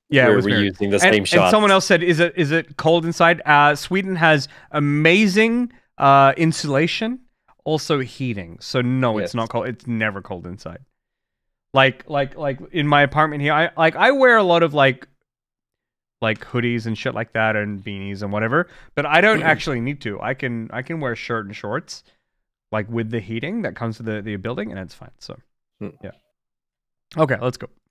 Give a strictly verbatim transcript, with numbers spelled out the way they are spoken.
Yeah, we're it was weird. reusing the and, same shot. And someone else said, "Is it is it cold inside?" Uh, Sweden has amazing uh, insulation, also heating. So no, Yes. it's not cold. It's never cold inside. Like like like in my apartment here, I like I wear a lot of like like hoodies and shit like that and beanies and whatever, but I don't actually need to. I can I can wear shirt and shorts like with the heating that comes with the, the building, and it's fine. So yeah. Okay, let's go.